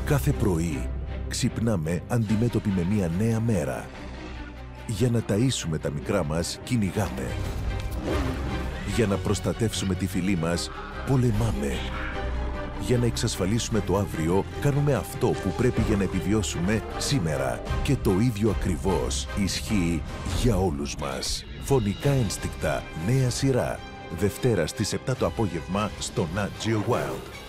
Κάθε πρωί ξυπνάμε αντιμέτωποι με μια νέα μέρα. Για να ταΐσουμε τα μικρά μας, κυνηγάμε. Για να προστατεύσουμε τη φυλή μας, πολεμάμε. Για να εξασφαλίσουμε το αύριο, κάνουμε αυτό που πρέπει για να επιβιώσουμε σήμερα. Και το ίδιο ακριβώς ισχύει για όλους μας. Φωνικά ένστικτα, νέα σειρά. Δευτέρα στις 7 το απόγευμα στο Nat Geo Wild.